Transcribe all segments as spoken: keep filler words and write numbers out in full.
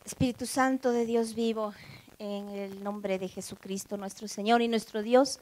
Espíritu Santo de Dios vivo, en el nombre de Jesucristo, nuestro Señor y nuestro Dios,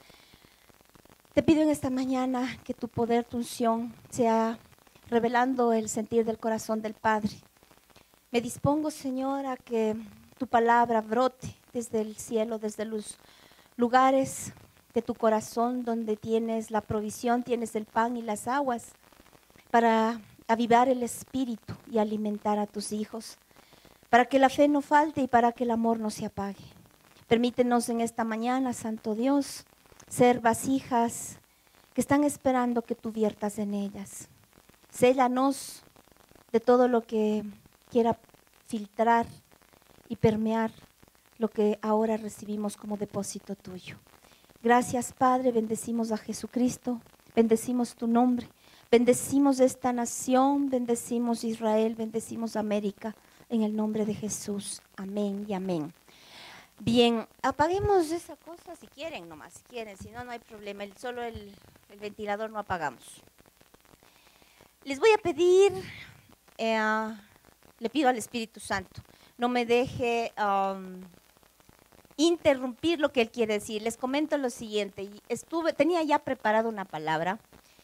te pido en esta mañana que tu poder, tu unción, sea revelando el sentir del corazón del Padre. Me dispongo, Señor, a que tu palabra brote desde el cielo, desde los lugares de tu corazón donde tienes la provisión, tienes el pan y las aguas, para avivar el espíritu y alimentar a tus hijos, para que la fe no falte y para que el amor no se apague. Permítenos en esta mañana, Santo Dios, ser vasijas que están esperando que tú viertas en ellas. Séllanos de todo lo que quiera filtrar y permear lo que ahora recibimos como depósito tuyo. Gracias, Padre, bendecimos a Jesucristo, bendecimos tu nombre, bendecimos esta nación, bendecimos Israel, bendecimos América, en el nombre de Jesús. Amén y amén. Bien, apaguemos esa cosa si quieren nomás, si quieren, si no, no hay problema, el, solo el, el ventilador no apagamos. Les voy a pedir, eh, le pido al Espíritu Santo, no me deje um, interrumpir lo que Él quiere decir. Les comento lo siguiente, estuve, tenía ya preparado una palabra,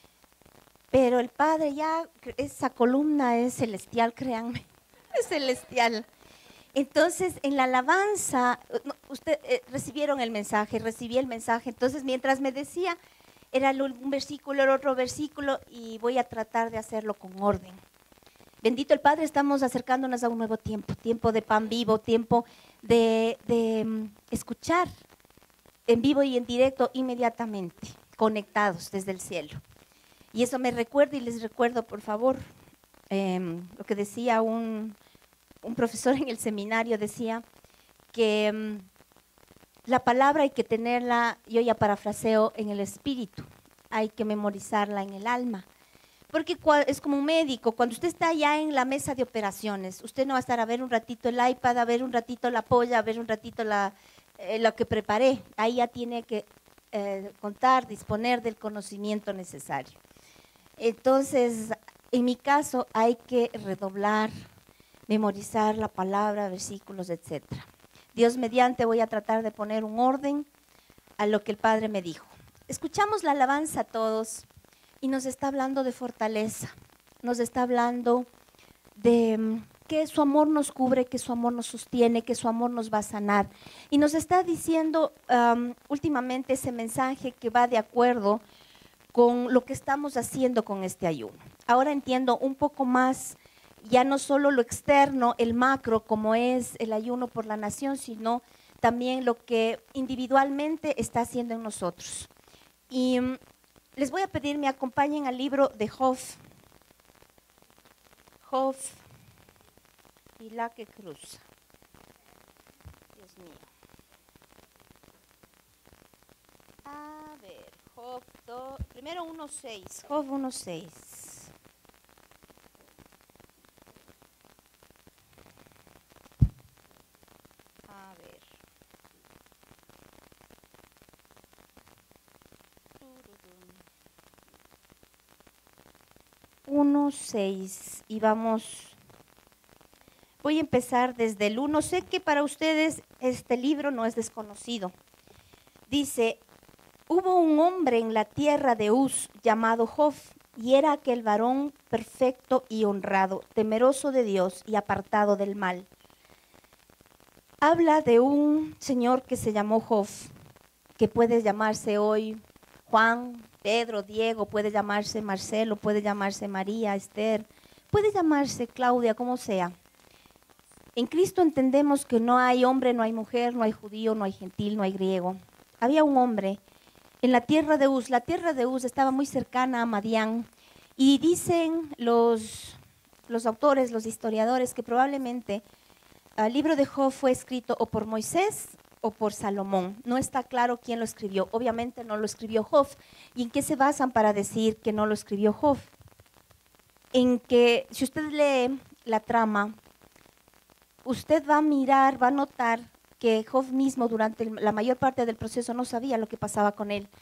pero el Padre ya, esa columna es celestial, créanme, es celestial. Entonces, en la alabanza, ustedes eh, recibieron el mensaje, recibí el mensaje, entonces mientras me decía, era un versículo, el otro versículo, y voy a tratar de hacerlo con orden. Bendito el Padre, estamos acercándonos a un nuevo tiempo, tiempo de pan vivo, tiempo de, de um, escuchar en vivo y en directo inmediatamente, conectados desde el cielo. Y eso me recuerda y les recuerdo, por favor, eh, lo que decía un, un profesor en el seminario, decía que um, la palabra hay que tenerla, yo ya parafraseo, en el espíritu, hay que memorizarla en el alma. Porque es como un médico, cuando usted está ya en la mesa de operaciones, usted no va a estar a ver un ratito el iPad, a ver un ratito la polla, a ver un ratito la, eh, lo que preparé. Ahí ya tiene que eh, contar, disponer del conocimiento necesario. Entonces, en mi caso, hay que redoblar, memorizar la palabra, versículos, etcétera. Dios mediante, voy a tratar de poner un orden a lo que el Padre me dijo. Escuchamos la alabanza a todos. Y nos está hablando de fortaleza, nos está hablando de que su amor nos cubre, que su amor nos sostiene, que su amor nos va a sanar. Y nos está diciendo um, últimamente ese mensaje que va de acuerdo con lo que estamos haciendo con este ayuno. Ahora entiendo un poco más, ya no solo lo externo, el macro, como es el ayuno por la nación, sino también lo que individualmente está haciendo en nosotros. Y les voy a pedir, me acompañen al libro de Job. Job y la que cruza. Dios mío. A ver, Job dos, primero uno seis. Job uno seis. A ver. uno seis y vamos, voy a empezar desde el uno. Sé que para ustedes este libro no es desconocido. Dice, hubo un hombre en la tierra de Uz llamado Job, y era aquel varón perfecto y honrado, temeroso de Dios y apartado del mal. Habla de un señor que se llamó Job, que puede llamarse hoy Juan, Pedro, Diego, puede llamarse Marcelo, puede llamarse María, Esther, puede llamarse Claudia, como sea. En Cristo entendemos que no hay hombre, no hay mujer, no hay judío, no hay gentil, no hay griego. Había un hombre en la tierra de Uz. La tierra de Uz estaba muy cercana a Madián, y dicen los, los autores, los historiadores, que probablemente el libro de Job fue escrito o por Moisés o por Salomón. No está claro quién lo escribió. Obviamente no lo escribió Job. ¿Y en qué se basan para decir que no lo escribió Job? En que si usted lee la trama, usted va a mirar, va a notar que Job mismo durante la mayor parte del proceso no sabía lo que pasaba con él.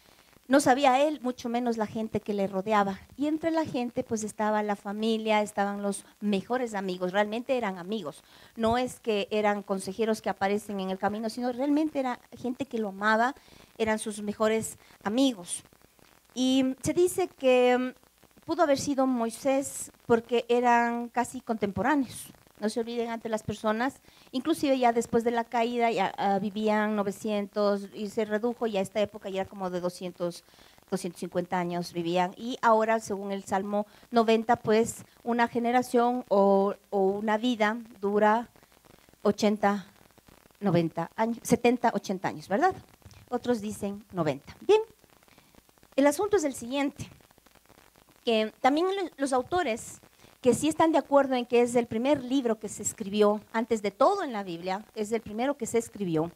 No sabía él, mucho menos la gente que le rodeaba. Y entre la gente pues estaba la familia, estaban los mejores amigos, realmente eran amigos. No es que eran consejeros que aparecen en el camino, sino realmente era gente que lo amaba, eran sus mejores amigos. Y se dice que mm, pudo haber sido Moisés porque eran casi contemporáneos. No se olviden, ante las personas, inclusive ya después de la caída ya uh, vivían novecientos y se redujo, y a esta época ya era como de doscientos, doscientos cincuenta años vivían. Y ahora, según el Salmo noventa, pues una generación o, o una vida dura ochenta, noventa años, setenta, ochenta años, ¿verdad? Otros dicen noventa. Bien, el asunto es el siguiente, que también los autores que sí están de acuerdo en que es el primer libro que se escribió, antes de todo en la Biblia, es el primero que se escribió,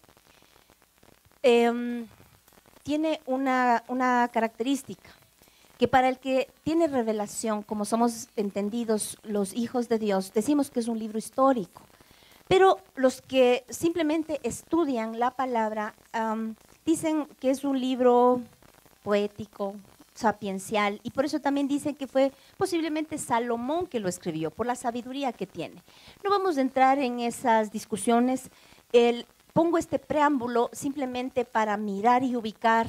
eh, tiene una, una característica, que para el que tiene revelación, como somos entendidos los hijos de Dios, decimos que es un libro histórico, pero los que simplemente estudian la palabra um, dicen que es un libro poético, sapiencial, y por eso también dicen que fue posiblemente Salomón que lo escribió, por la sabiduría que tiene. No vamos a entrar en esas discusiones. El, pongo este preámbulo simplemente para mirar y ubicar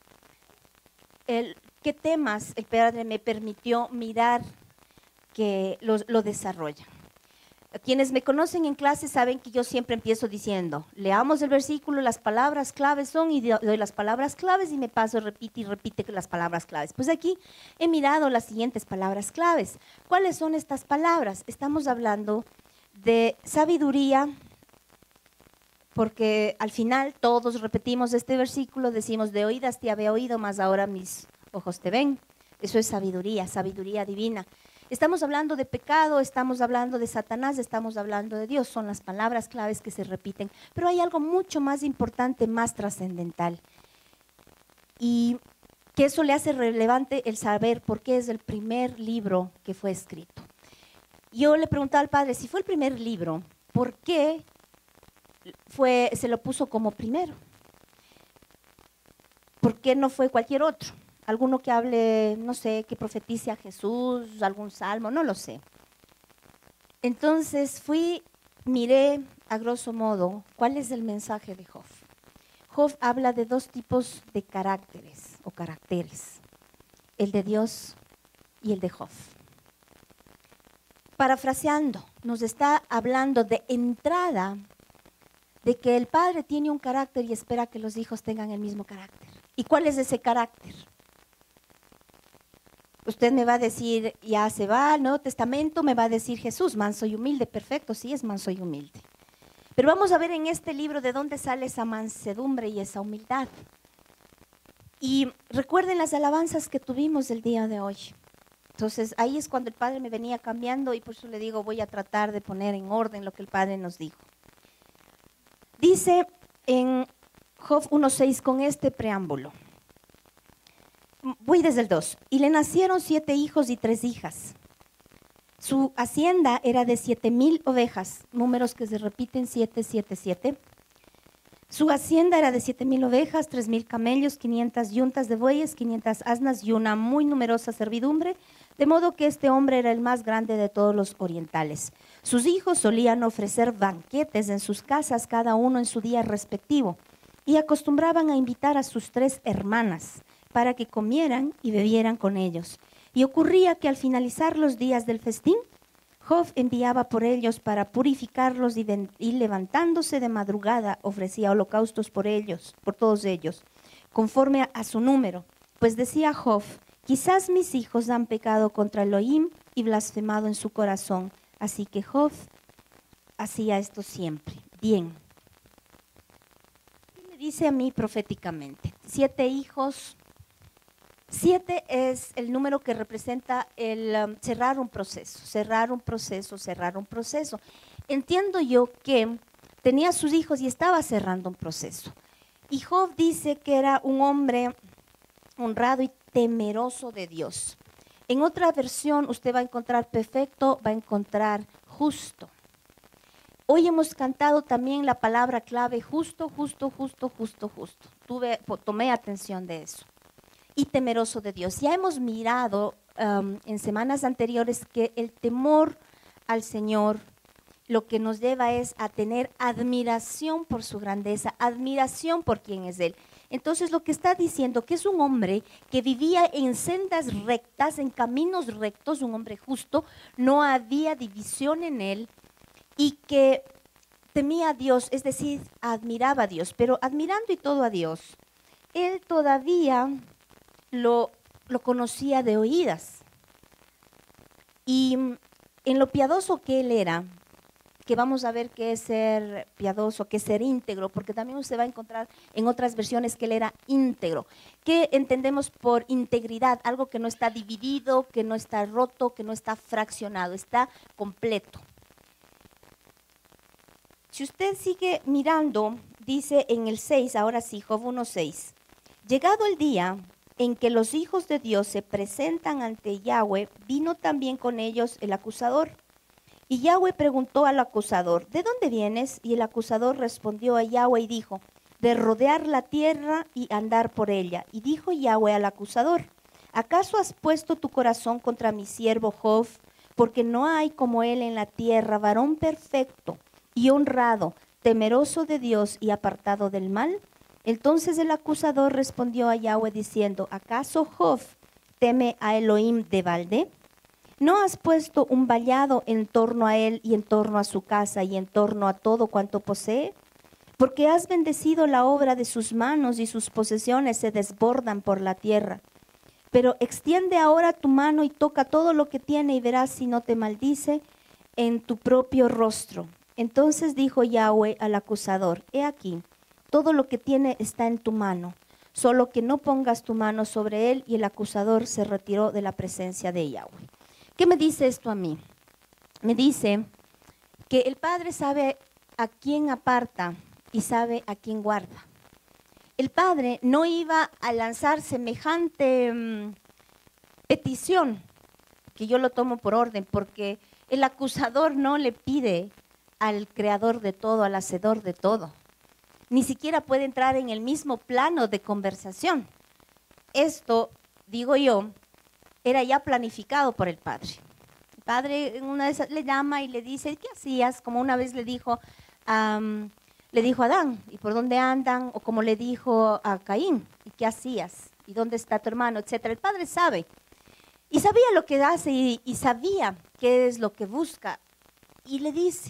el, qué temas el Padre me permitió mirar que lo, lo desarrollan. Quienes me conocen en clase saben que yo siempre empiezo diciendo, leamos el versículo, las palabras claves son, y doy las palabras claves y me paso, repite y repite las palabras claves. Pues aquí he mirado las siguientes palabras claves. ¿Cuáles son estas palabras? Estamos hablando de sabiduría, porque al final todos repetimos este versículo, decimos, de oídas te había oído, mas ahora mis ojos te ven. Eso es sabiduría, sabiduría divina. Estamos hablando de pecado, estamos hablando de Satanás, estamos hablando de Dios, son las palabras claves que se repiten, pero hay algo mucho más importante, más trascendental, y que eso le hace relevante el saber por qué es el primer libro que fue escrito. Yo le preguntaba al Padre, si fue el primer libro, ¿por qué fue, se lo puso como primero? ¿Por qué no fue cualquier otro? Alguno que hable, no sé, que profetice a Jesús, algún salmo, no lo sé. Entonces fui, miré a grosso modo cuál es el mensaje de Job. Job habla de dos tipos de caracteres o caracteres, el de Dios y el de Job. Parafraseando, nos está hablando de entrada de que el padre tiene un carácter y espera que los hijos tengan el mismo carácter. ¿Y cuál es ese carácter? Usted me va a decir, ya se va al Nuevo Testamento, me va a decir Jesús, manso y humilde, perfecto, sí es manso y humilde. Pero vamos a ver en este libro de dónde sale esa mansedumbre y esa humildad. Y recuerden las alabanzas que tuvimos el día de hoy. Entonces ahí es cuando el Padre me venía cambiando, y por eso le digo, voy a tratar de poner en orden lo que el Padre nos dijo. Dice en Job uno seis con este preámbulo. Voy desde el dos. Y le nacieron siete hijos y tres hijas. Su hacienda era de siete mil ovejas, números que se repiten, siete, siete, siete. Su hacienda era de siete mil ovejas, tres mil camellos, quinientas yuntas de bueyes, quinientas asnas y una muy numerosa servidumbre, de modo que este hombre era el más grande de todos los orientales. Sus hijos solían ofrecer banquetes en sus casas, cada uno en su día respectivo, y acostumbraban a invitar a sus tres hermanas para que comieran y bebieran con ellos. Y ocurría que al finalizar los días del festín, Job enviaba por ellos para purificarlos y, ven, y levantándose de madrugada ofrecía holocaustos por ellos, por todos ellos, conforme a, a su número. Pues decía Job, quizás mis hijos han pecado contra Elohim y blasfemado en su corazón. Así que Job hacía esto siempre. Bien. Y me dice a mí proféticamente, siete hijos. Siete es el número que representa el um, cerrar un proceso, cerrar un proceso, cerrar un proceso. Entiendo yo que tenía sus hijos y estaba cerrando un proceso. Y Job dice que era un hombre honrado y temeroso de Dios. En otra versión usted va a encontrar perfecto, va a encontrar justo. Hoy hemos cantado también la palabra clave justo, justo, justo, justo, justo. Tuve, tomé atención de eso. y temeroso de Dios. Ya hemos mirado um, en semanas anteriores que el temor al Señor lo que nos lleva es a tener admiración por su grandeza, admiración por quién es Él. Entonces lo que está diciendo que es un hombre que vivía en sendas rectas, en caminos rectos, un hombre justo, no había división en él y que temía a Dios, es decir, admiraba a Dios, pero admirando y todo a Dios, él todavía lo, lo conocía de oídas. Y en lo piadoso que él era, que vamos a ver qué es ser piadoso, qué es ser íntegro, porque también usted va a encontrar en otras versiones que él era íntegro. ¿Qué entendemos por integridad? Algo que no está dividido, que no está roto, que no está fraccionado, está completo. Si usted sigue mirando, dice en el seis, ahora sí, Job uno seis, llegado el día en que los hijos de Dios se presentan ante Yahweh, vino también con ellos el acusador. Y Yahweh preguntó al acusador, ¿de dónde vienes? Y el acusador respondió a Yahweh y dijo, de rodear la tierra y andar por ella. Y dijo Yahweh al acusador, ¿acaso has puesto tu corazón contra mi siervo Job? Porque no hay como él en la tierra, varón perfecto y honrado, temeroso de Dios y apartado del mal. Entonces el acusador respondió a Yahweh diciendo, ¿acaso Job teme a Elohim de balde? ¿No has puesto un vallado en torno a él y en torno a su casa y en torno a todo cuanto posee? Porque has bendecido la obra de sus manos y sus posesiones se desbordan por la tierra. Pero extiende ahora tu mano y toca todo lo que tiene y verás si no te maldice en tu propio rostro. Entonces dijo Yahweh al acusador, he aquí, todo lo que tiene está en tu mano, solo que no pongas tu mano sobre él. Y el acusador se retiró de la presencia de Yahweh. ¿Qué me dice esto a mí? Me dice que el Padre sabe a quién aparta y sabe a quién guarda. El Padre no iba a lanzar semejante um, petición, que yo lo tomo por orden, porque el acusador no le pide al creador de todo, al hacedor de todo. Ni siquiera puede entrar en el mismo plano de conversación. Esto, digo yo, era ya planificado por el Padre. El Padre en una de esas le llama y le dice, ¿qué hacías? Como una vez le dijo, um, le dijo a Adán, ¿y por dónde andan? O como le dijo a Caín, ¿y qué hacías? ¿Y dónde está tu hermano? Etcétera. El Padre sabe. Y sabía lo que hace y, y sabía qué es lo que busca. Y le dice,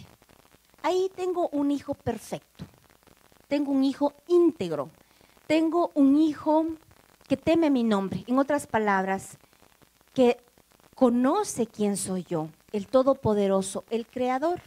ahí tengo un hijo perfecto. Tengo un hijo íntegro. Tengo un hijo que teme mi nombre. En otras palabras, que conoce quién soy yo, el Todopoderoso, el Creador.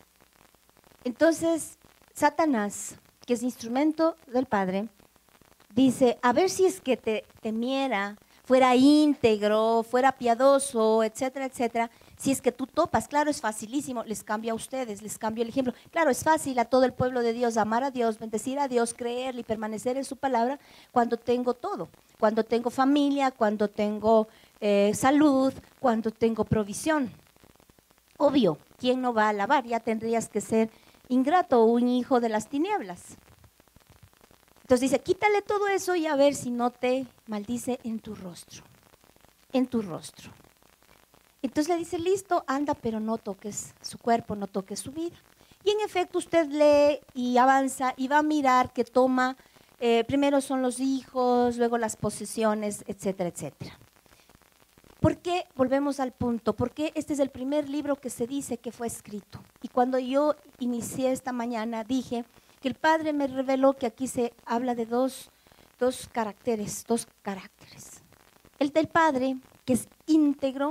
Entonces, Satanás, que es instrumento del Padre, dice, a ver si es que te temiera, fuera íntegro, fuera piadoso, etcétera, etcétera. Si es que tú topas, claro, es facilísimo, les cambio a ustedes, les cambio el ejemplo. Claro, es fácil a todo el pueblo de Dios amar a Dios, bendecir a Dios, creerle y permanecer en su palabra cuando tengo todo, cuando tengo familia, cuando tengo eh, salud, cuando tengo provisión. Obvio, ¿quién no va a alabar? Ya tendrías que ser ingrato o un hijo de las tinieblas. Entonces dice, quítale todo eso y a ver si no te maldice en tu rostro, en tu rostro. Entonces le dice, listo, anda, pero no toques su cuerpo, no toques su vida. Y en efecto usted lee y avanza y va a mirar que toma, eh, primero son los hijos, luego las posesiones, etcétera, etcétera. ¿Por qué? Volvemos al punto, porque este es el primer libro que se dice que fue escrito. Y cuando yo inicié esta mañana dije que el Padre me reveló que aquí se habla de dos, dos caracteres, dos caracteres. El del Padre, que es íntegro,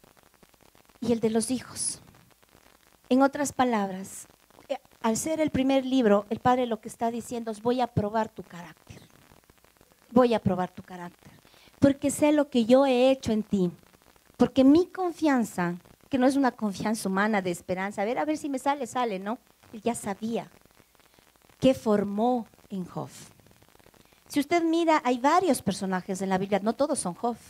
y el de los hijos. En otras palabras, al ser el primer libro, el Padre lo que está diciendo es voy a probar tu carácter. Voy a probar tu carácter. Porque sé lo que yo he hecho en ti. Porque mi confianza, que no es una confianza humana de esperanza, a ver, a ver si me sale, sale, ¿no? Él ya sabía qué formó en Job. Si usted mira, hay varios personajes en la Biblia, no todos son Job.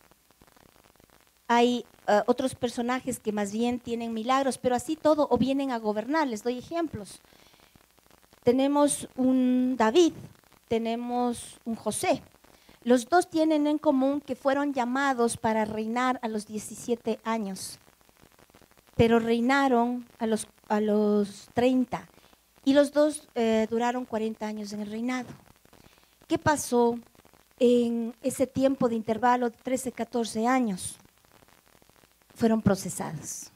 Hay uh, otros personajes que más bien tienen milagros, pero así todo o vienen a gobernar. Les doy ejemplos. Tenemos un David, tenemos un José. Los dos tienen en común que fueron llamados para reinar a los diecisiete años, pero reinaron a los, a los treinta y los dos eh, duraron cuarenta años en el reinado. ¿Qué pasó en ese tiempo de intervalo de trece, catorce años? Fueron procesados.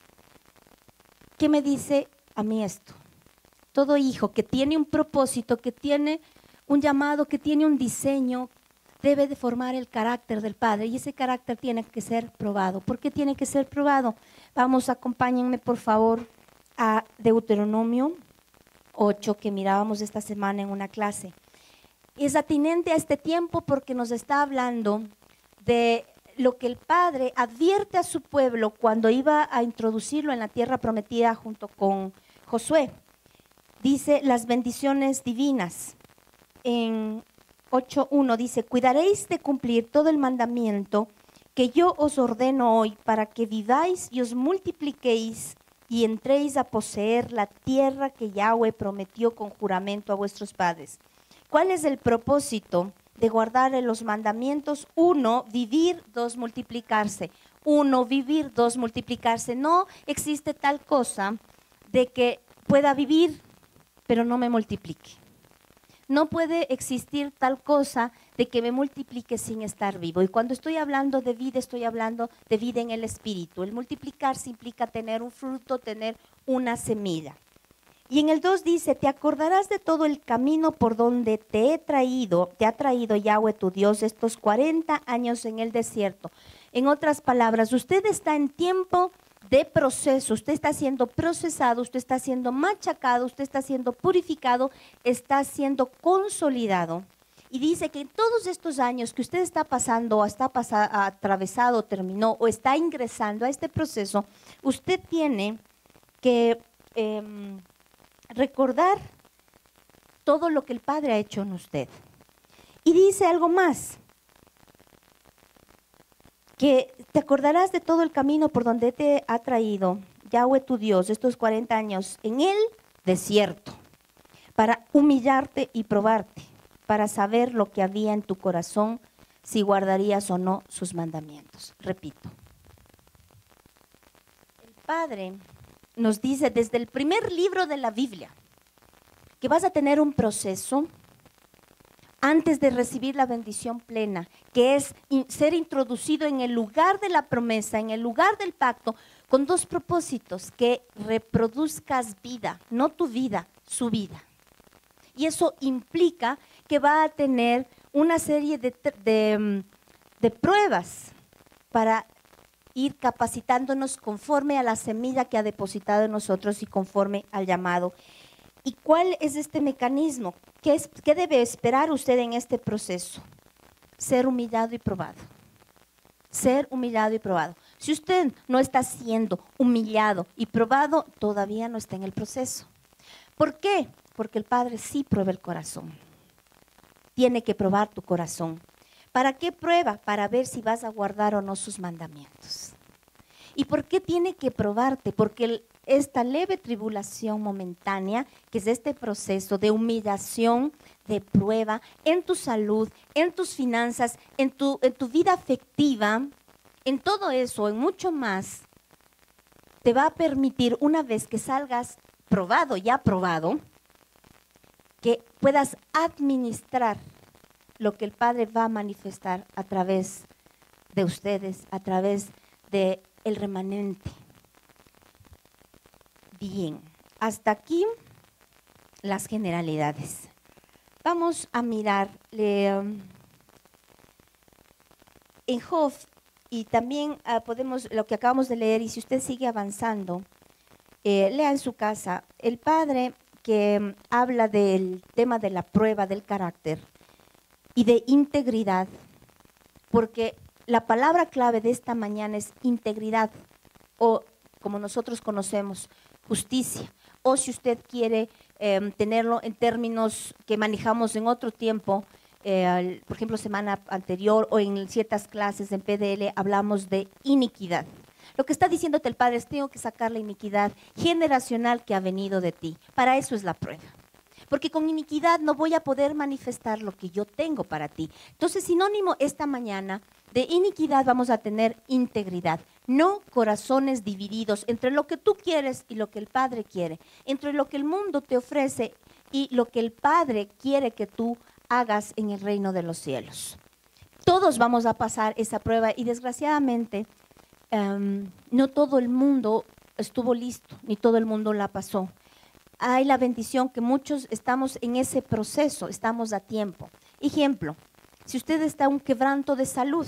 ¿Qué me dice a mí esto? Todo hijo que tiene un propósito, que tiene un llamado, que tiene un diseño, debe de formar el carácter del padre y ese carácter tiene que ser probado. ¿Por qué tiene que ser probado? Vamos, acompáñenme por favor a Deuteronomio ocho que mirábamos esta semana en una clase. Es atinente a este tiempo porque nos está hablando de lo que el padre advierte a su pueblo cuando iba a introducirlo en la tierra prometida junto con Josué. Dice las bendiciones divinas. En ocho uno dice, cuidaréis de cumplir todo el mandamiento que yo os ordeno hoy para que viváis y os multipliquéis y entréis a poseer la tierra que Yahweh prometió con juramento a vuestros padres. ¿Cuál es el propósito de guardar los mandamientos? Uno, vivir, dos, multiplicarse. Uno, vivir, dos, multiplicarse. No existe tal cosa de que pueda vivir, pero no me multiplique. No puede existir tal cosa de que me multiplique sin estar vivo. Y cuando estoy hablando de vida, estoy hablando de vida en el espíritu. El multiplicarse implica tener un fruto, tener una semilla. Y en el dos dice, te acordarás de todo el camino por donde te he traído, te ha traído Yahweh tu Dios estos cuarenta años en el desierto. En otras palabras, usted está en tiempo de proceso, usted está siendo procesado, usted está siendo machacado, usted está siendo purificado, está siendo consolidado. Y dice que en todos estos años que usted está pasando, o está pasado, atravesado, terminó o está ingresando a este proceso, usted tiene que eh, recordar todo lo que el Padre ha hecho en usted. Y dice algo más, que te acordarás de todo el camino por donde te ha traído Yahweh tu Dios estos cuarenta años en el desierto, para humillarte y probarte, para saber lo que había en tu corazón, si guardarías o no sus mandamientos. Repito, el Padre nos dice desde el primer libro de la Biblia que vas a tener un proceso antes de recibir la bendición plena, que es in- ser introducido en el lugar de la promesa, en el lugar del pacto, con dos propósitos: que reproduzcas vida, no tu vida, su vida. Y eso implica que va a tener una serie de, de, de pruebas para ir capacitándonos conforme a la semilla que ha depositado en nosotros y conforme al llamado. ¿Y cuál es este mecanismo? ¿Qué, es, ¿Qué debe esperar usted en este proceso? Ser humillado y probado. Ser humillado y probado. Si usted no está siendo humillado y probado, todavía no está en el proceso. ¿Por qué? Porque el Padre sí prueba el corazón. Tiene que probar tu corazón. ¿Para qué prueba? Para ver si vas a guardar o no sus mandamientos. ¿Y por qué tiene que probarte? Porque el, esta leve tribulación momentánea, que es este proceso de humillación, de prueba en tu salud, en tus finanzas, en tu, en tu vida afectiva, en todo eso, en mucho más, te va a permitir, una vez que salgas probado, ya probado, que puedas administrar lo que el Padre va a manifestar a través de ustedes, a través de el remanente. Bien, hasta aquí las generalidades. Vamos a mirar eh, en Job, y también uh, podemos, lo que acabamos de leer, y si usted sigue avanzando, eh, lea en su casa, el Padre que um, habla del tema de la prueba del carácter y de integridad, porque la palabra clave de esta mañana es integridad, o como nosotros conocemos, justicia. O si usted quiere eh, tenerlo en términos que manejamos en otro tiempo, eh, por ejemplo, semana anterior o en ciertas clases en P D L hablamos de iniquidad. Lo que está diciéndote el Padre es: tengo que sacar la iniquidad generacional que ha venido de ti. Para eso es la prueba. porque con iniquidad no voy a poder manifestar lo que yo tengo para ti. Entonces, sinónimo esta mañana de iniquidad vamos a tener integridad, no corazones divididos entre lo que tú quieres y lo que el Padre quiere, entre lo que el mundo te ofrece y lo que el Padre quiere que tú hagas en el reino de los cielos. Todos vamos a pasar esa prueba y desgraciadamente um, no todo el mundo estuvo listo, ni todo el mundo la pasó. Hay la bendición que muchos estamos en ese proceso, estamos a tiempo. Ejemplo, si usted está en un quebranto de salud,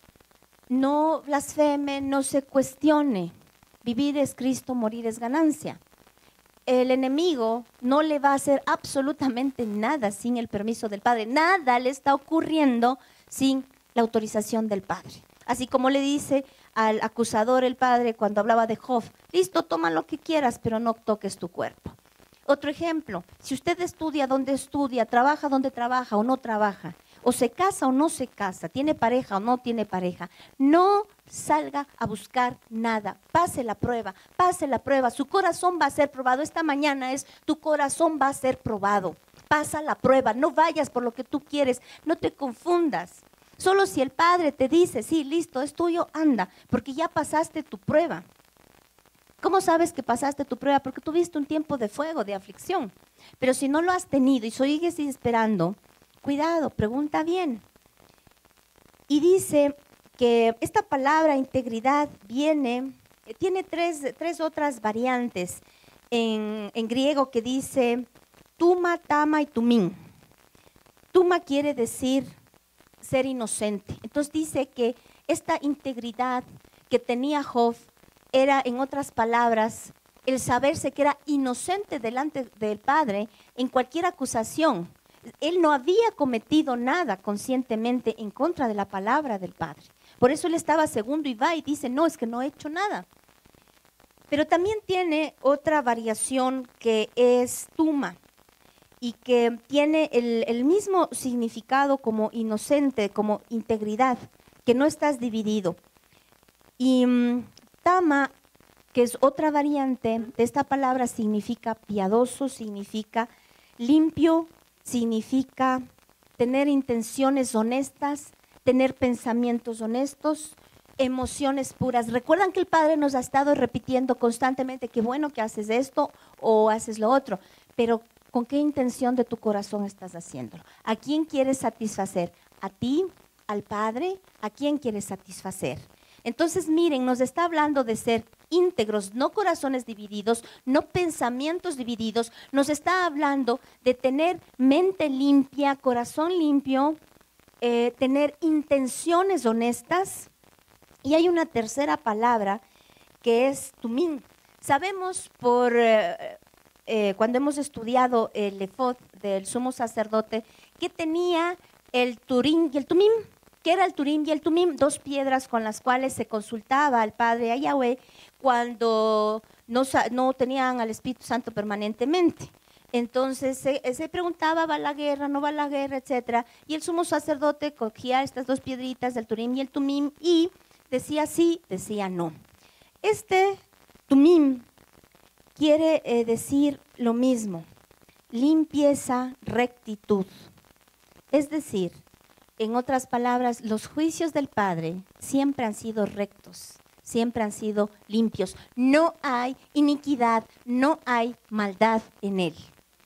no blasfeme, no se cuestione. Vivir es Cristo, morir es ganancia. El enemigo no le va a hacer absolutamente nada sin el permiso del Padre. Nada le está ocurriendo sin la autorización del Padre. Así como le dice al acusador el Padre cuando hablaba de Job, listo, toma lo que quieras, pero no toques tu cuerpo. Otro ejemplo, si usted estudia donde estudia, trabaja donde trabaja o no trabaja, o se casa o no se casa, tiene pareja o no tiene pareja, no salga a buscar nada, pase la prueba, pase la prueba, su corazón va a ser probado. Esta mañana es, tu corazón va a ser probado, pasa la prueba, no vayas por lo que tú quieres, no te confundas. Solo si el Padre te dice, sí, listo, es tuyo, anda, porque ya pasaste tu prueba. ¿Cómo sabes que pasaste tu prueba? Porque tuviste un tiempo de fuego, de aflicción. Pero si no lo has tenido y sigues esperando, cuidado, pregunta bien. Y dice que esta palabra integridad viene, tiene tres, tres otras variantes en, en griego que dice tuma, tama y tumín. Tuma quiere decir ser inocente. Entonces dice que esta integridad que tenía Job era, en otras palabras, el saberse que era inocente delante del Padre en cualquier acusación. Él no había cometido nada conscientemente en contra de la palabra del Padre. Por eso él estaba segundo y va y dice, no, es que no he hecho nada. Pero también tiene otra variación que es tuma y que tiene el, el mismo significado como inocente, como integridad, que no estás dividido. Y um, tama, que es otra variante de esta palabra, significa piadoso, significa limpio, significa tener intenciones honestas, tener pensamientos honestos, emociones puras. Recuerdan que el Padre nos ha estado repitiendo constantemente que bueno que haces esto o haces lo otro, pero ¿con qué intención de tu corazón estás haciéndolo? ¿A quién quieres satisfacer? ¿A ti? ¿Al Padre? ¿A quién quieres satisfacer? Entonces, miren, nos está hablando de ser íntegros, no corazones divididos, no pensamientos divididos. Nos está hablando de tener mente limpia, corazón limpio, eh, tener intenciones honestas. Y hay una tercera palabra que es tumín. Sabemos por, eh, eh, cuando hemos estudiado el efod del sumo sacerdote, que tenía el turín y el tumín. ¿Qué era el turín y el tumín? Dos piedras con las cuales se consultaba al Padre, a Yahweh, cuando no, no tenían al Espíritu Santo permanentemente. Entonces se, se preguntaba, ¿va a la guerra, no va a la guerra, etcétera? Y el sumo sacerdote cogía estas dos piedritas del turín y el tumín y decía sí, decía no. Este tumín quiere eh, decir lo mismo, limpieza, rectitud. Es decir, en otras palabras, los juicios del Padre siempre han sido rectos, siempre han sido limpios. No hay iniquidad, no hay maldad en él.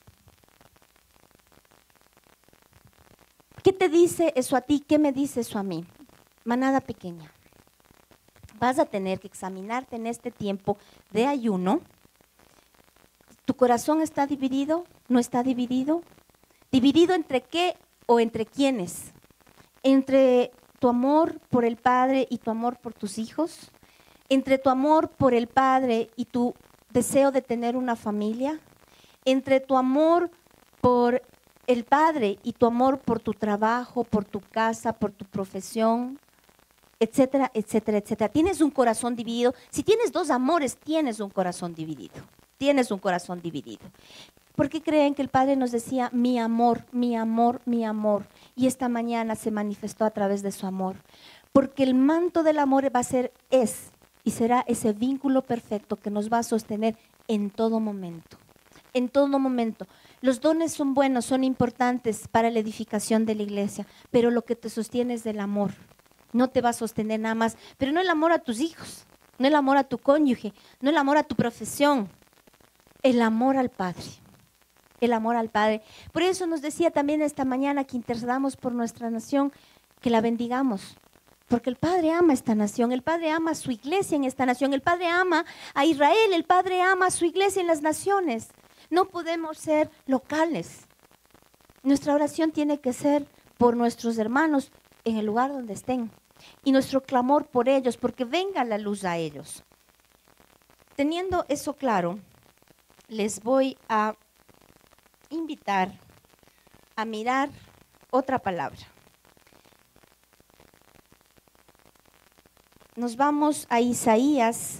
¿Qué te dice eso a ti? ¿Qué me dice eso a mí? Manada pequeña, vas a tener que examinarte en este tiempo de ayuno. ¿Tu corazón está dividido? ¿No está dividido? ¿Dividido entre qué o entre quiénes? Entre tu amor por el Padre y tu amor por tus hijos, entre tu amor por el Padre y tu deseo de tener una familia, entre tu amor por el Padre y tu amor por tu trabajo, por tu casa, por tu profesión, etcétera, etcétera, etcétera. Tienes un corazón dividido. Si tienes dos amores, tienes un corazón dividido. Tienes un corazón dividido. ¿Por qué creen que el Padre nos decía mi amor, mi amor, mi amor? Y esta mañana se manifestó a través de su amor. Porque el manto del amor va a ser, es y será ese vínculo perfecto que nos va a sostener en todo momento. en todo momento. Los dones son buenos, son importantes para la edificación de la iglesia, pero lo que te sostiene es el amor. No te va a sostener nada más, pero no el amor a tus hijos, no el amor a tu cónyuge, no el amor a tu profesión, el amor al Padre. El amor al Padre. Por eso nos decía también esta mañana que intercedamos por nuestra nación, que la bendigamos. Porque el Padre ama esta nación, el Padre ama a su iglesia en esta nación, el Padre ama a Israel, el Padre ama a su iglesia en las naciones. No podemos ser locales. Nuestra oración tiene que ser por nuestros hermanos en el lugar donde estén. Y nuestro clamor por ellos, porque venga la luz a ellos. Teniendo eso claro, les voy a invitar a mirar otra palabra. Nos vamos a Isaías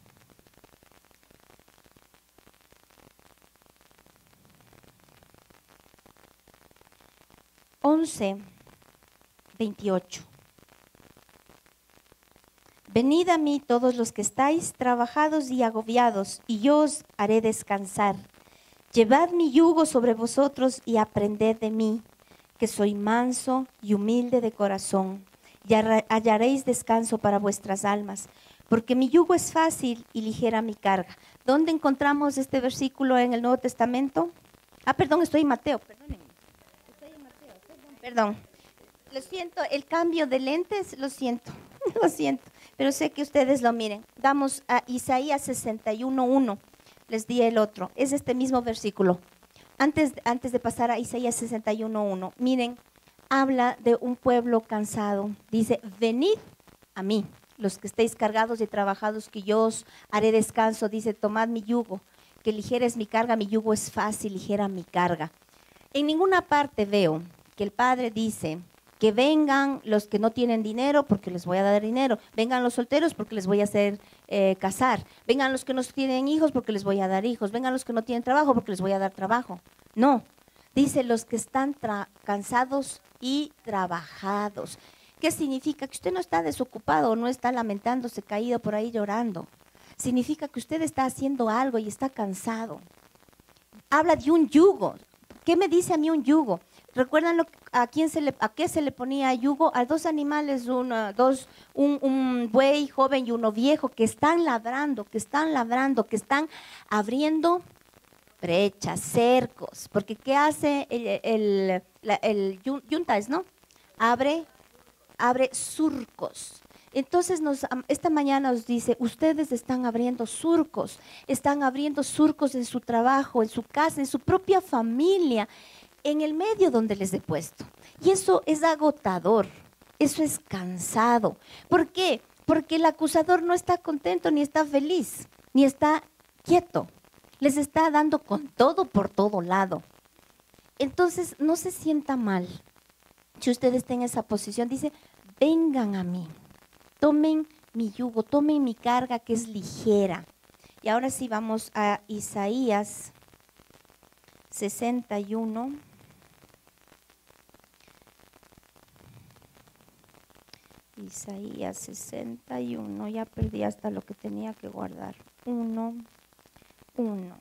once, veintiocho. Venid a mí todos los que estáis trabajados y agobiados, y yo os haré descansar. Llevad mi yugo sobre vosotros y aprended de mí, que soy manso y humilde de corazón, y hallaréis descanso para vuestras almas, porque mi yugo es fácil y ligera mi carga. ¿Dónde encontramos este versículo en el Nuevo Testamento? Ah, perdón, estoy en Mateo, perdónenme. Estoy en Mateo, perdón. Perdón, lo siento, el cambio de lentes, lo siento, lo siento, pero sé que ustedes lo miren. Vamos a Isaías sesenta y uno, uno. Les di el otro, es este mismo versículo. Antes, antes de pasar a Isaías sesenta y uno, uno, miren, habla de un pueblo cansado. Dice, venid a mí, los que estéis cargados y trabajados, que yo os haré descanso. Dice, tomad mi yugo, que ligera es mi carga, mi yugo es fácil, ligera mi carga. En ninguna parte veo que el Padre dice, que vengan los que no tienen dinero porque les voy a dar dinero, vengan los solteros porque les voy a hacer eh, casar, vengan los que no tienen hijos porque les voy a dar hijos, vengan los que no tienen trabajo porque les voy a dar trabajo. No, dice los que están cansados y trabajados. ¿Qué significa? Que usted no está desocupado, no está lamentándose, caído por ahí llorando. Significa que usted está haciendo algo y está cansado. Habla de un yugo. ¿Qué me dice a mí un yugo? ¿Recuerdan lo, a, quién se le, a qué se le ponía yugo? A dos animales, una, dos, un, un buey joven y uno viejo que están labrando, que están labrando, que están abriendo brechas, cercos. Porque ¿qué hace el, el, la, el yuntas, no? Abre, abre surcos. Entonces nos, esta mañana nos dice, ustedes están abriendo surcos, están abriendo surcos en su trabajo, en su casa, en su propia familia, en el medio donde les he puesto. Y eso es agotador, eso es cansado. ¿Por qué? Porque el acusador no está contento, ni está feliz, ni está quieto. Les está dando con todo por todo lado. Entonces, no se sienta mal. Si usted está en esa posición, dice, vengan a mí, tomen mi yugo, tomen mi carga que es ligera. Y ahora sí vamos a Isaías sesenta y uno. Isaías sesenta y uno, ya perdí hasta lo que tenía que guardar. Uno, uno.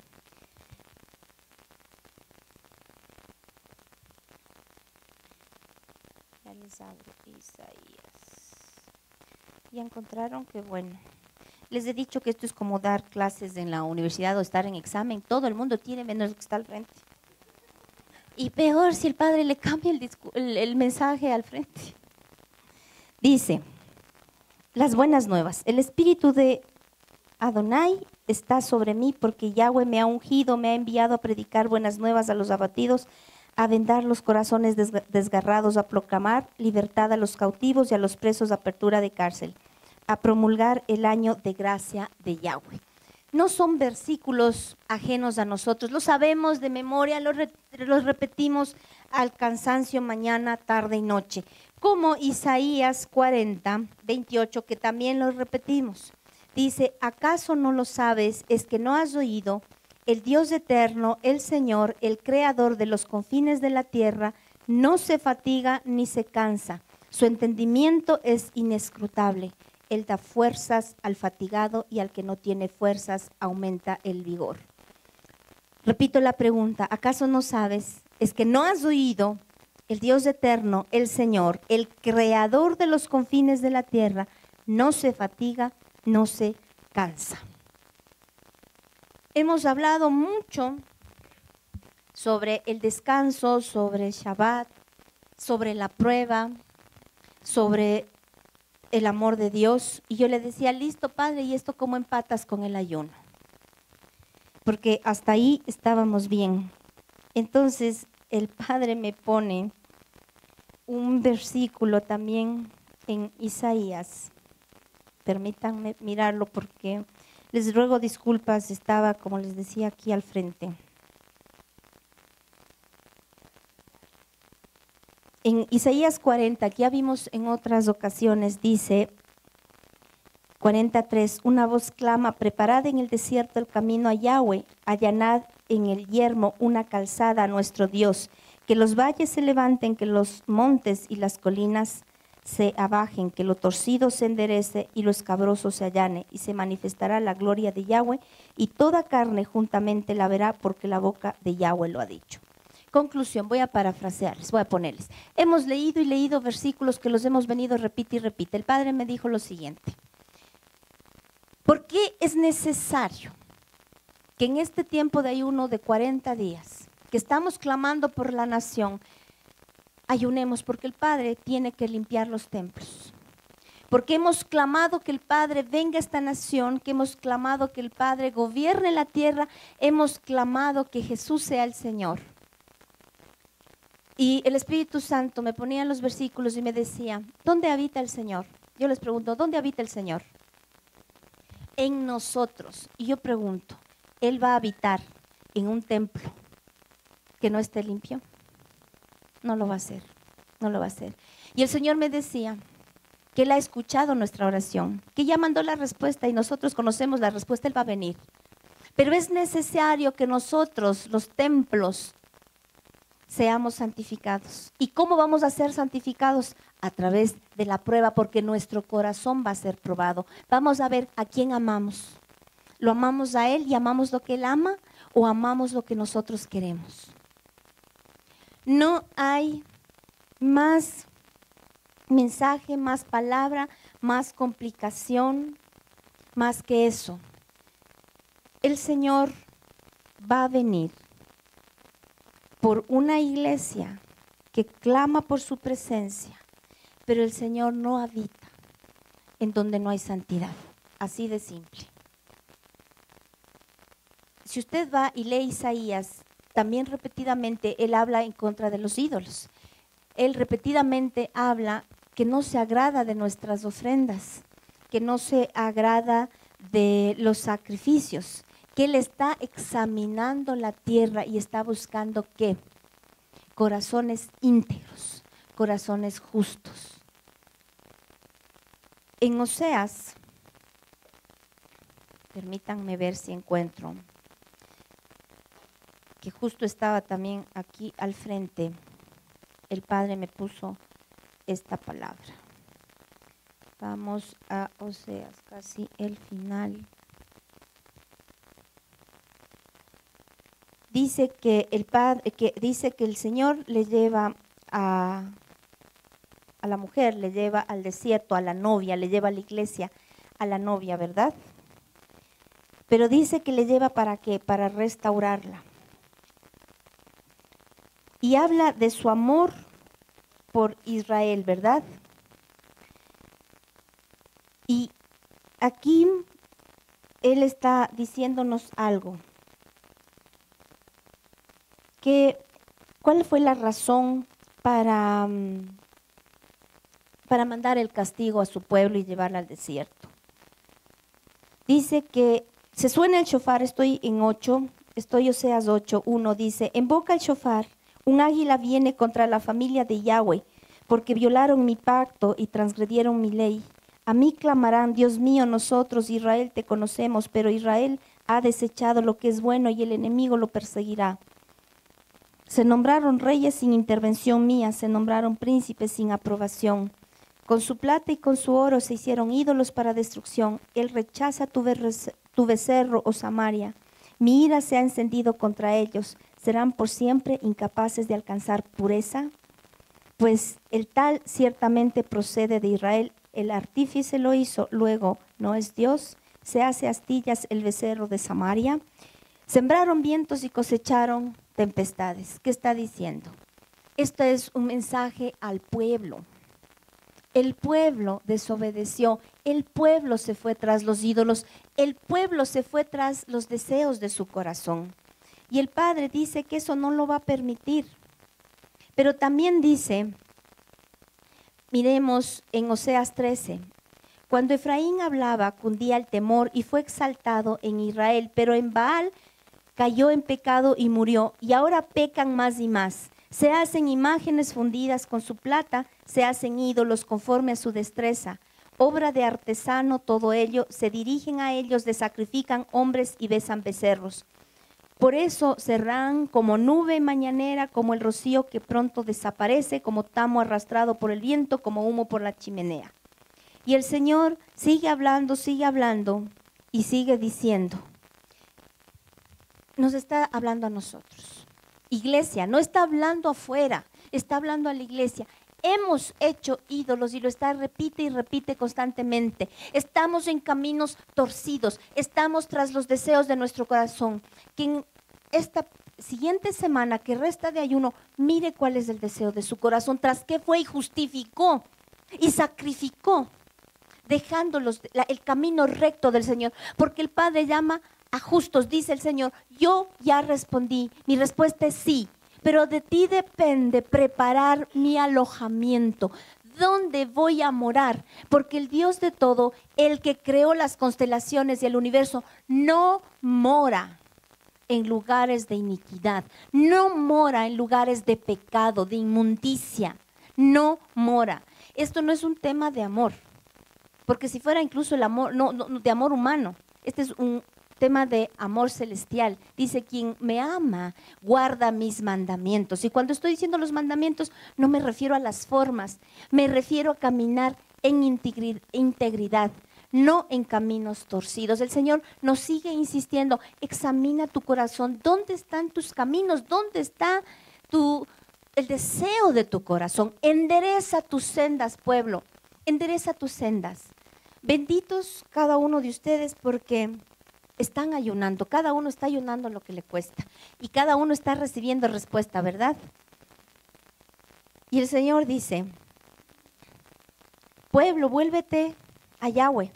Ya les abro Isaías. Ya encontraron, que bueno. Les he dicho que esto es como dar clases en la universidad o estar en examen. Todo el mundo tiene menos el que está al frente. Y peor si el padre le cambia el, el, el mensaje al frente. Dice, las buenas nuevas. El espíritu de Adonai está sobre mí porque Yahweh me ha ungido, me ha enviado a predicar buenas nuevas a los abatidos, a vendar los corazones desgarrados, a proclamar libertad a los cautivos y a los presos, apertura de cárcel, a promulgar el año de gracia de Yahweh. No son versículos ajenos a nosotros, los sabemos de memoria, los, re, los repetimos al cansancio mañana, tarde y noche, como Isaías cuarenta, veintiocho, que también los repetimos. Dice, ¿acaso no lo sabes? ¿Es que no has oído? El Dios eterno, el Señor, el creador de los confines de la tierra, no se fatiga ni se cansa. Su entendimiento es inescrutable. Él da fuerzas al fatigado y al que no tiene fuerzas aumenta el vigor. Repito la pregunta, ¿acaso no sabes? ¿Es que no has oído? El Dios eterno, el Señor, el creador de los confines de la tierra, no se fatiga, no se cansa. Hemos hablado mucho sobre el descanso, sobre el Shabbat, sobre la prueba, sobre el amor de Dios. Y yo le decía, listo, Padre, ¿y esto cómo empatas con el ayuno? Porque hasta ahí estábamos bien. Entonces el Padre me pone un versículo también en Isaías. Permítanme mirarlo porque les ruego disculpas, estaba, como les decía, aquí al frente. En Isaías cuarenta, que ya vimos en otras ocasiones, dice cuarenta y tres, una voz clama, preparad en el desierto el camino a Yahweh, allanad en el yermo una calzada a nuestro Dios, que los valles se levanten, que los montes y las colinas se abajen, que lo torcido se enderece y lo escabroso se allane, y se manifestará la gloria de Yahweh, y toda carne juntamente la verá, porque la boca de Yahweh lo ha dicho. Conclusión, voy a parafrasearles, voy a ponerles. Hemos leído y leído versículos que los hemos venido repite y repite. El Padre me dijo lo siguiente. ¿Por qué es necesario que en este tiempo de ayuno de cuarenta días, que estamos clamando por la nación, ayunemos? Porque el Padre tiene que limpiar los templos. Porque hemos clamado que el Padre venga a esta nación, que hemos clamado que el Padre gobierne la tierra, hemos clamado que Jesús sea el Señor. Y el Espíritu Santo me ponía en los versículos y me decía, ¿dónde habita el Señor? Yo les pregunto, ¿dónde habita el Señor? En nosotros. Y yo pregunto, ¿Él va a habitar en un templo que no esté limpio? No lo va a hacer, no lo va a hacer. Y el Señor me decía que Él ha escuchado nuestra oración, que ya mandó la respuesta y nosotros conocemos la respuesta, Él va a venir. Pero es necesario que nosotros, los templos, seamos santificados. ¿Y cómo vamos a ser santificados? A través de la prueba, porque nuestro corazón va a ser probado. Vamos a ver a quién amamos. ¿Lo amamos a Él y amamos lo que Él ama o amamos lo que nosotros queremos? No hay más mensaje, más palabra, más complicación, más que eso. El Señor va a venir por una iglesia que clama por su presencia, pero el Señor no habita en donde no hay santidad. Así de simple. Si usted va y lee Isaías, también repetidamente Él habla en contra de los ídolos. Él repetidamente habla que no se agrada de nuestras ofrendas, que no se agrada de los sacrificios, que Él está examinando la tierra y está buscando ¿qué? Corazones íntegros, corazones justos. En Oseas, permítanme ver si encuentro, que justo estaba también aquí al frente, el Padre me puso esta palabra. Vamos a Oseas, casi el final. Dice que el padre, que dice que el Señor le lleva a, a la mujer, le lleva al desierto, a la novia, le lleva a la iglesia, a la novia, ¿verdad? Pero dice que le lleva ¿para qué? Para restaurarla. Y habla de su amor por Israel, ¿verdad? Y aquí Él está diciéndonos algo. Que, ¿cuál fue la razón para, para mandar el castigo a su pueblo y llevarla al desierto? Dice que se suena el shofar, estoy en ocho, estoy Oseas ocho, uno, dice, invoca el shofar, un águila viene contra la familia de Yahweh, porque violaron mi pacto y transgredieron mi ley. A mí clamarán, Dios mío, nosotros, Israel, te conocemos, pero Israel ha desechado lo que es bueno y el enemigo lo perseguirá. Se nombraron reyes sin intervención mía, se nombraron príncipes sin aprobación. Con su plata y con su oro se hicieron ídolos para destrucción. Él rechaza tu, tu becerro, oh Samaria, Mi ira se ha encendido contra ellos. ¿Serán por siempre incapaces de alcanzar pureza? Pues el tal ciertamente procede de Israel. El artífice lo hizo, luego no es Dios. Se hace astillas el becerro de Samaria. Sembraron vientos y cosecharon tempestades. ¿Qué está diciendo? Esto es un mensaje al pueblo. El pueblo desobedeció, el pueblo se fue tras los ídolos, el pueblo se fue tras los deseos de su corazón. Y el Padre dice que eso no lo va a permitir. Pero también dice, miremos en Oseas trece, cuando Efraín hablaba, cundía el temor y fue exaltado en Israel, pero en Baal cayó en pecado y murió, y ahora pecan más y más. Se hacen imágenes fundidas con su plata, se hacen ídolos conforme a su destreza. Obra de artesano todo ello, se dirigen a ellos, les sacrifican hombres y besan becerros. Por eso serán como nube mañanera, como el rocío que pronto desaparece, como tamo arrastrado por el viento, como humo por la chimenea. Y el Señor sigue hablando, sigue hablando y sigue diciendo. Nos está hablando a nosotros. Iglesia, no está hablando afuera, está hablando a la iglesia. Hemos hecho ídolos y lo está, repite y repite constantemente. Estamos en caminos torcidos, estamos tras los deseos de nuestro corazón. Que en esta siguiente semana que resta de ayuno, mire cuál es el deseo de su corazón, tras qué fue y justificó y sacrificó, dejándolos la, el camino recto del Señor. Porque el Padre llama a justos, dice el Señor, yo ya respondí, mi respuesta es sí, pero de ti depende preparar mi alojamiento. ¿Dónde voy a morar? Porque el Dios de todo, el que creó las constelaciones y el universo, no mora en lugares de iniquidad, no mora en lugares de pecado, de inmundicia, no mora. Esto no es un tema de amor, porque si fuera incluso el amor, no, no de amor humano, este es un tema de amor celestial. Dice, quien me ama, guarda mis mandamientos. Y cuando estoy diciendo los mandamientos, no me refiero a las formas, me refiero a caminar en integridad, no en caminos torcidos. El Señor nos sigue insistiendo, examina tu corazón, ¿dónde están tus caminos? ¿Dónde está tu, el deseo de tu corazón? Endereza tus sendas, pueblo, endereza tus sendas. Benditos cada uno de ustedes porque están ayunando, cada uno está ayunando lo que le cuesta y cada uno está recibiendo respuesta, ¿verdad? Y el Señor dice, pueblo, vuélvete a Yahweh,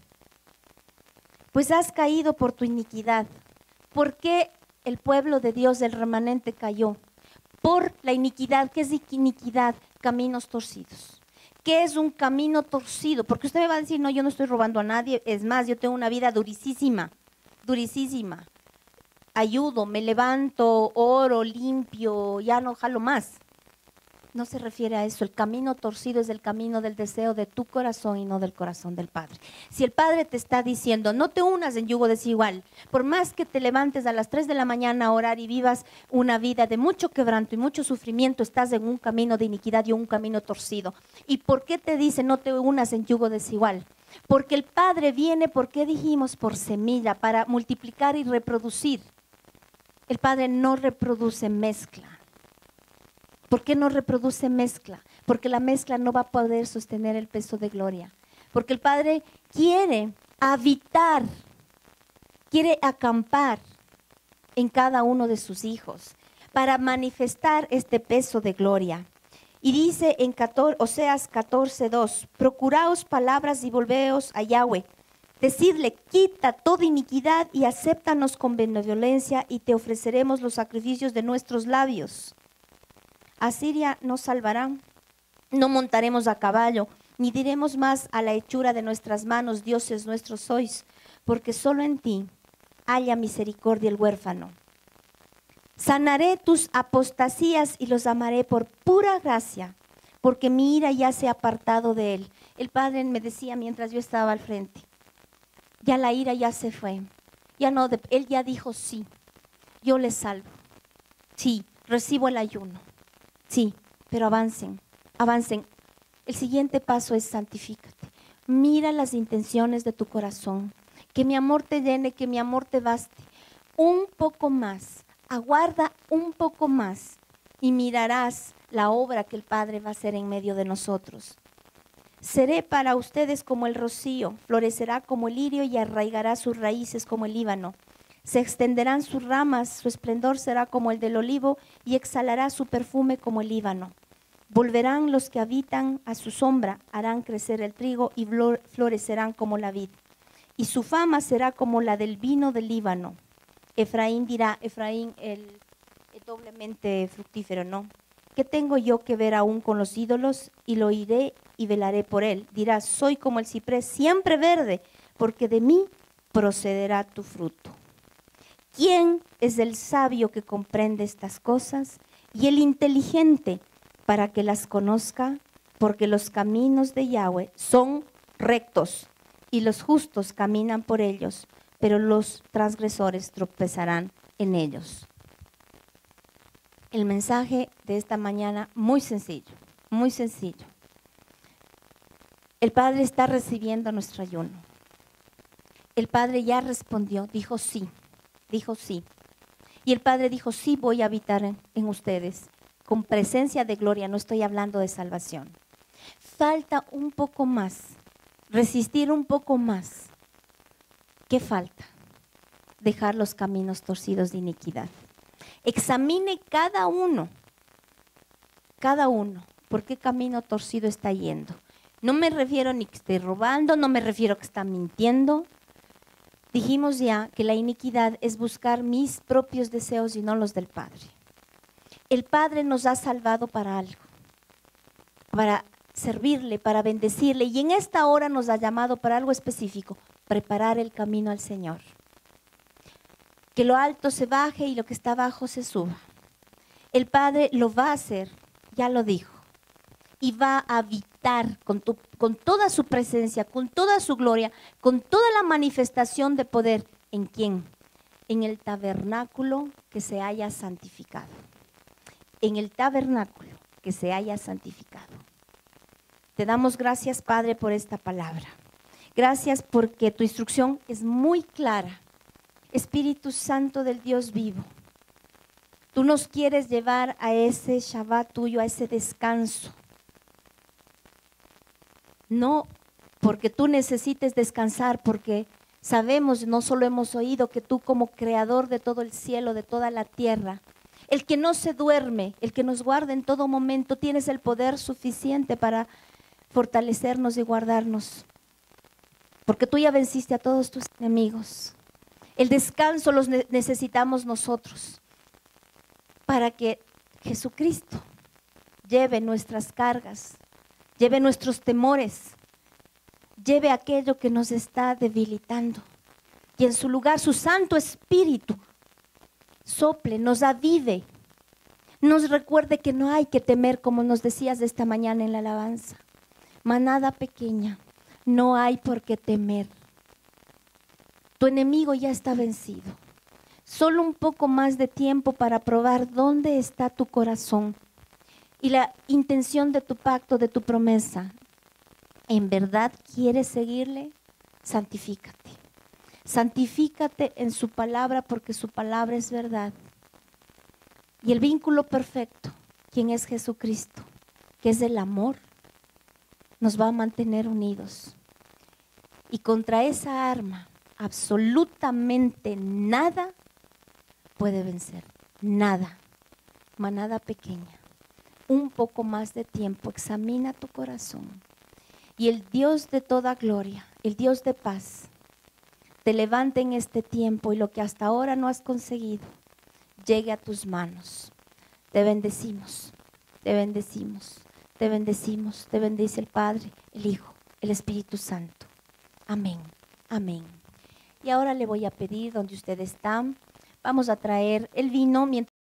pues has caído por tu iniquidad. ¿Por qué el pueblo de Dios, el remanente, cayó? Por la iniquidad. ¿Qué es iniquidad? Caminos torcidos. ¿Qué es un camino torcido? Porque usted me va a decir, no, yo no estoy robando a nadie, es más, yo tengo una vida durísima. durísima, ayudo, me levanto, oro, limpio, ya no jalo más. No se refiere a eso. El camino torcido es el camino del deseo de tu corazón y no del corazón del Padre. Si el Padre te está diciendo, no te unas en yugo desigual, por más que te levantes a las tres de la mañana a orar y vivas una vida de mucho quebranto y mucho sufrimiento, estás en un camino de iniquidad y un camino torcido. ¿Y por qué te dice no te unas en yugo desigual? Porque el Padre viene, ¿por qué dijimos? Por semilla, para multiplicar y reproducir. El Padre no reproduce mezcla. ¿Por qué no reproduce mezcla? Porque la mezcla no va a poder sostener el peso de gloria. Porque el Padre quiere habitar, quiere acampar en cada uno de sus hijos para manifestar este peso de gloria. Y dice en Oseas catorce dos, procuraos palabras y volveos a Yahweh. Decidle, quita toda iniquidad y acéptanos con benevolencia y te ofreceremos los sacrificios de nuestros labios. Asiria nos salvará, no montaremos a caballo, ni diremos más a la hechura de nuestras manos, dioses nuestros sois, porque solo en ti haya misericordia el huérfano. Sanaré tus apostasías y los amaré por pura gracia, porque mi ira ya se ha apartado de él. El Padre me decía mientras yo estaba al frente, ya la ira ya se fue, ya no, él ya dijo sí, yo les salvo, sí, recibo el ayuno, sí, pero avancen, avancen. El siguiente paso es santifícate, mira las intenciones de tu corazón, que mi amor te llene, que mi amor te baste. un poco más, aguarda un poco más y mirarás la obra que el Padre va a hacer en medio de nosotros. Seré para ustedes como el rocío, florecerá como el lirio y arraigará sus raíces como el Líbano. Se extenderán sus ramas, su esplendor será como el del olivo y exhalará su perfume como el Líbano. Volverán los que habitan a su sombra, harán crecer el trigo y florecerán como la vid. Y su fama será como la del vino del Líbano. Efraín dirá, Efraín el, el doblemente fructífero, ¿no? ¿Qué tengo yo que ver aún con los ídolos? Y lo iré y velaré por él. Dirá, soy como el ciprés siempre verde, porque de mí procederá tu fruto. ¿Quién es el sabio que comprende estas cosas? Y el inteligente para que las conozca, porque los caminos de Yahweh son rectos y los justos caminan por ellos, pero los transgresores tropezarán en ellos. El mensaje de esta mañana muy sencillo, muy sencillo. El Padre está recibiendo nuestro ayuno. El Padre ya respondió, dijo sí, dijo sí. Y el Padre dijo, sí voy a habitar en, en ustedes. Con presencia de gloria, no estoy hablando de salvación. Falta un poco más, resistir un poco más. ¿Qué falta? Dejar los caminos torcidos de iniquidad. Examine cada uno, cada uno, por qué camino torcido está yendo. No me refiero ni que esté robando, no me refiero que está mintiendo. Dijimos ya que la iniquidad es buscar mis propios deseos y no los del Padre. El Padre nos ha salvado para algo, para servirle, para bendecirle, y en esta hora nos ha llamado para algo específico, preparar el camino al Señor. Que lo alto se baje y lo que está abajo se suba. El Padre lo va a hacer, ya lo dijo, y va a habitar con, tu, con toda su presencia, con toda su gloria, con toda la manifestación de poder. ¿En quién? En el tabernáculo que se haya santificado. En el tabernáculo que se haya santificado. Te damos gracias, Padre, por esta palabra. Gracias porque tu instrucción es muy clara. Espíritu Santo del Dios vivo, tú nos quieres llevar a ese Shabbat tuyo, a ese descanso. No porque tú necesites descansar, porque sabemos, no solo hemos oído, que tú como creador de todo el cielo, de toda la tierra, el que no se duerme, el que nos guarda en todo momento, tienes el poder suficiente para fortalecernos y guardarnos. Porque tú ya venciste a todos tus enemigos. El descanso los necesitamos nosotros para que Jesucristo lleve nuestras cargas, lleve nuestros temores, lleve aquello que nos está debilitando. Y en su lugar su Santo Espíritu sople, nos avive, nos recuerde que no hay que temer, como nos decías esta mañana en la alabanza. Manada pequeña, no hay por qué temer. Tu enemigo ya está vencido. Solo un poco más de tiempo para probar dónde está tu corazón y la intención de tu pacto, de tu promesa. ¿En verdad quieres seguirle? Santifícate. Santifícate en su palabra, porque su palabra es verdad. Y el vínculo perfecto, quien es Jesucristo, que es el amor, nos va a mantener unidos. Y contra esa arma, absolutamente nada puede vencer. Nada. Manada pequeña. Un poco más de tiempo. Examina tu corazón. Y el Dios de toda gloria, el Dios de paz, te levante en este tiempo y lo que hasta ahora no has conseguido, llegue a tus manos. Te bendecimos, te bendecimos, te bendecimos. Te bendice el Padre, el Hijo, el Espíritu Santo. Amén, amén. Y ahora le voy a pedir, donde usted está, vamos a traer el vino mientras